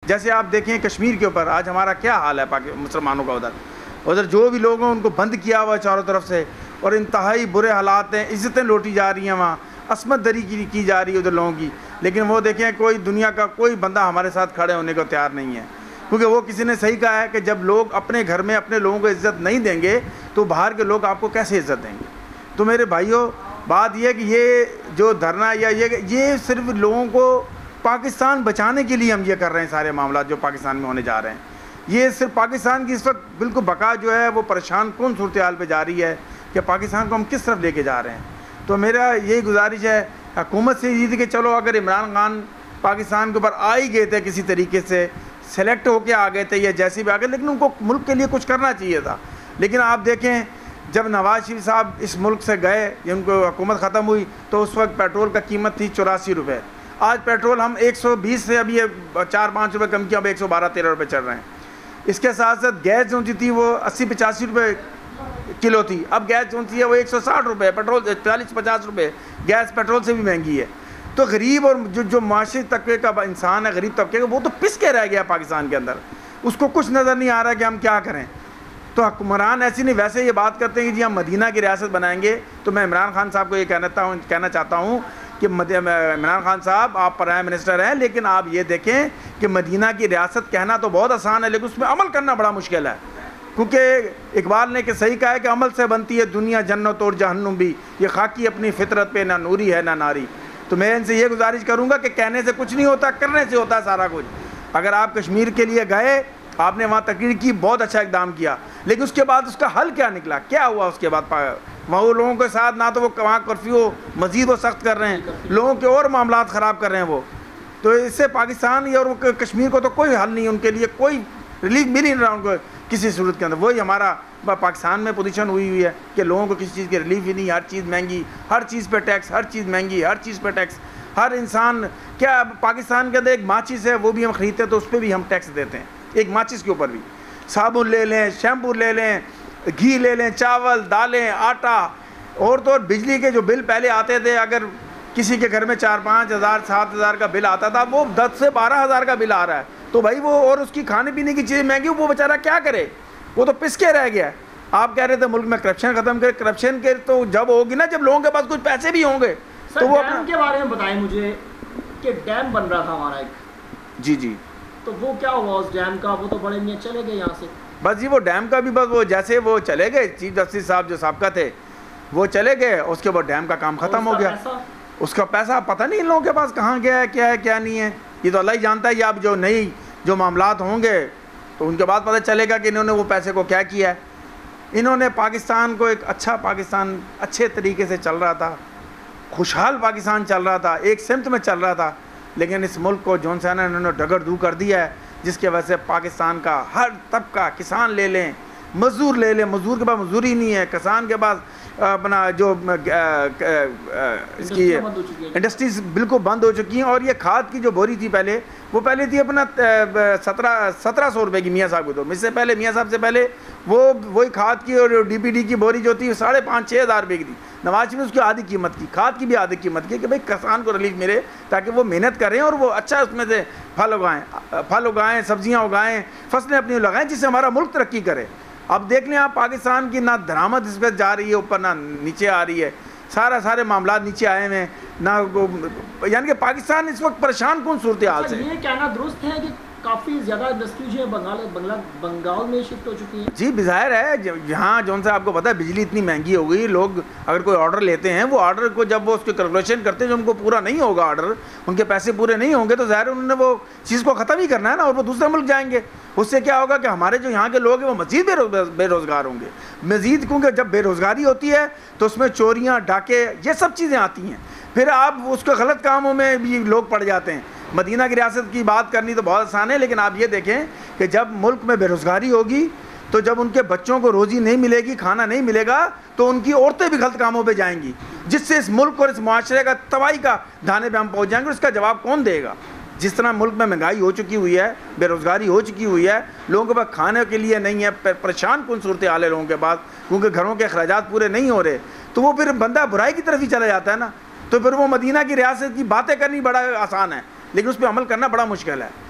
जैसे आप देखें कश्मीर के ऊपर आज हमारा क्या हाल है मुसलमानों का, उधर जो भी लोग हैं उनको बंद किया हुआ है चारों तरफ से, और इंतहाई बुरे हालात हैं, इज़्ज़तें लूटी जा रही हैं, वहाँ असमत दरी की जा रही है उधर लोगों की। लेकिन वो देखें कोई दुनिया का कोई बंदा हमारे साथ खड़े होने को तैयार नहीं है, क्योंकि वो किसी ने सही कहा है कि जब लोग अपने घर में अपने लोगों को इज़्ज़त नहीं देंगे तो बाहर के लोग आपको कैसे इज़्ज़त देंगे। तो मेरे भाइयों, बात यह कि ये जो धरना या ये सिर्फ लोगों को पाकिस्तान बचाने के लिए हम ये कर रहे हैं। सारे मामला जो पाकिस्तान में होने जा रहे हैं, ये सिर्फ पाकिस्तान की इस वक्त बिल्कुल बका जो है वो परेशान कौन सूरत हाल पर जा रही है कि पाकिस्तान को हम किस तरफ लेके जा रहे हैं। तो मेरा यही गुजारिश है हुकूमत से ये थी कि चलो अगर इमरान खान पाकिस्तान के ऊपर आ ही गए थे, किसी तरीके से सेलेक्ट होके आ गए थे या जैसे भी आ गए, लेकिन उनको मुल्क के लिए कुछ करना चाहिए था। लेकिन आप देखें जब नवाज शरीफ साहब इस मुल्क से गए, उनको हुकूमत ख़त्म हुई, तो उस वक्त पेट्रोल का कीमत थी 84 रुपये। आज पेट्रोल हम 120 से अभी 4-5 रुपये कम किया, अब 112-13 रुपये चल रहे हैं। इसके साथ साथ गैस जो थी वो 80-85 रुपये किलो थी, अब गैस जो है वो 160 रुपये, पेट्रोल 40-50 रुपये, गैस पेट्रोल से भी महंगी है। तो गरीब और जो माशी तबके का इंसान है, गरीब तबके का, वो तो पिस के रह गया पाकिस्तान के अंदर, उसको कुछ नज़र नहीं आ रहा कि हम क्या करें। तो हुक्मरान ऐसी नहीं वैसे ये बात करते हैं कि जी हम मदीना की रियासत बनाएंगे। तो मैं इमरान खान साहब को ये कहना चाहता हूँ कि इमरान खान साहब आप प्राइम मिनिस्टर हैं, लेकिन आप ये देखें कि मदीना की रियासत कहना तो बहुत आसान है, लेकिन उसमें अमल करना बड़ा मुश्किल है। क्योंकि इकबाल ने कि सही कहा है कि अमल से बनती है दुनिया जन्नत और जहन्नुम भी, ये खाकी अपनी फितरत पे ना नूरी है ना नारी। तो मैं इनसे ये गुजारिश करूँगा कि कहने से कुछ नहीं होता, करने से होता है सारा कुछ। अगर आप कश्मीर के लिए गए, आपने वहाँ तकरीर की, बहुत अच्छा इक़दाम किया, लेकिन उसके बाद उसका हल क्या निकला, क्या हुआ उसके बाद? वहाँ वो लोगों के साथ ना तो वो वहाँ कर्फ्यू मज़ीद वो सख्त कर रहे हैं, लोगों के और मामला ख़राब कर रहे हैं वो। तो इससे पाकिस्तान और कश्मीर को तो कोई हल नहीं, उनके लिए कोई रिलीफ मिल ही नहीं रहा उनको किसी सूरत के अंदर। वही हमारा पाकिस्तान में पोजीशन हुई है कि लोगों को किसी चीज़ की रिलीफ ही नहीं, हर चीज़ महंगी, हर चीज़ पे टैक्स, हर चीज़ महंगी, हर चीज़ पे टैक्स। हर इंसान क्या पाकिस्तान के अंदर एक माचिस है वो भी हम ख़रीदते हैं तो उस पर भी हम टैक्स देते हैं, एक माचिस के ऊपर भी। साबुन ले लें, शैम्पू ले लें, घी ले लें, चावल, दालें, आटा, और तो और बिजली के जो बिल पहले आते थे, अगर किसी के घर में 4-5 हज़ार 7 हज़ार का बिल आता था, वो 10 से 12 हज़ार का बिल आ रहा है। तो भाई वो और उसकी खाने पीने की चीज़ें महंगी, वो बेचारा क्या करे, वो तो पिस के रह गया। आप कह रहे थे मुल्क में करप्शन ख़त्म करे, करप्शन के तो जब होगी ना जब लोगों के पास कुछ पैसे भी होंगे। तो वो डैम के बारे में बताएं मुझे कि डैम बन रहा था हमारा एक। जी जी, तो वो क्या हुआ उस डैम का? वो तो बड़े मियाँ चले गए यहाँ से। बस जी, वो डैम का भी बस वो जैसे वो चले गए, चीफ जस्टिस साहब जो साबका थे वो चले गए, उसके बाद डैम का काम ख़त्म हो गया। उसका पैसा पता नहीं इन लोगों के पास कहाँ गया है, क्या नहीं है, ये तो अल्लाह ही जानता है। या अब जो मामलात होंगे तो उनके बाद पता चलेगा कि इन्होंने वो पैसे को क्या किया है। इन्होंने पाकिस्तान को एक अच्छा पाकिस्तान अच्छे तरीके से चल रहा था, खुशहाल पाकिस्तान चल रहा था, एक सिमत में चल रहा था, लेकिन इस मुल्क को जौन सा इन्होंने डगरदू कर दिया है, जिसकी वजह से पाकिस्तान का हर तबका, किसान ले लें, मज़दूर ले लें, मज़दूर के पास मजदूरी नहीं है, किसान के पास अपना जो इसकी इंडस्ट्रीज बिल्कुल बंद हो चुकी हैं। और ये खाद की जो बोरी थी पहले थी अपना 1700 रुपये की, मियाँ साहब को। तो मुझसे पहले मियाँ साहब से पहले वही खाद की और DPD की बोरी जो थी 5,500-6 हज़ार रुपये की थी। नवाज शरीफ ने उसकी आधी कीमत की, खाद की भी आधी कीमत की कि भाई किसान को रिलीफ मिले ताकि वो मेहनत करें और वो अच्छा उसमें से फल उगाएँ, सब्जियाँ उगाएँ, फसलें अपनी लगाएँ, जिससे हमारा मुल्क तरक्की करे। अब देख लें आप, पाकिस्तान की ना दरामद इस पर जा रही है ऊपर, ना नीचे आ रही है, सारे मामला नीचे आए हुए हैं ना, यानी कि पाकिस्तान इस वक्त परेशान कौन सूरत हाल से। ये कहना दुरुस्त है कि काफ़ी ज़्यादा इंडस्ट्री जो है बंगाल में शिफ्ट हो चुकी है? जी ज़ाहिर है, यहाँ जौन सा आपको पता है बिजली इतनी महंगी हो गई, लोग अगर कोई ऑर्डर लेते हैं, वो ऑर्डर को जब वो उसकी कैलकुलेशन करते हैं, जो उनको पूरा नहीं होगा ऑर्डर, उनके पैसे पूरे नहीं होंगे, तो ज़ाहिर उन्होंने वो चीज़ को ख़त्म ही करना है ना, और वो दूसरे मुल्क जाएंगे। उससे क्या होगा कि हमारे जो यहाँ के लोग हैं वो मज़ीद बेरोज़गार होंगे, मज़ीद, क्योंकि जब बेरोज़गारी होती है तो उसमें चोरियाँ, डाके, ये सब चीज़ें आती हैं, फिर आप उसको गलत कामों में भी लोग पड़ जाते हैं। मदीना की रियासत की बात करनी तो बहुत आसान है, लेकिन आप ये देखें कि जब मुल्क में बेरोज़गारी होगी, तो जब उनके बच्चों को रोज़ी नहीं मिलेगी, खाना नहीं मिलेगा, तो उनकी औरतें भी गलत कामों पे जाएंगी, जिससे इस मुल्क और इस माशरे का तबाही का दाने पे हम पहुँच जाएंगे। उसका जवाब कौन देगा? जिस तरह मुल्क में महंगाई हो चुकी हुई है, बेरोज़गारी हो चुकी हुई है, लोगों के पास खाने के लिए नहीं है, परेशान कौन सूरत हाल है लोगों के पास, क्योंकि घरों के अखराजात पूरे नहीं हो रहे, तो वो फिर बंदा बुराई की तरफ ही चला जाता है ना। तो फिर वो मदीना की रियासत की बातें करनी बड़ा आसान है, लेकिन उस पर अमल करना बड़ा मुश्किल है।